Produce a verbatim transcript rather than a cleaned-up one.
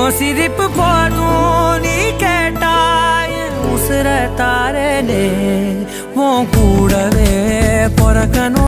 சிரிப்பு போதும் நீ கேட்டாய் உசுர தாரனே உன் கூடவே பொறக்கணும்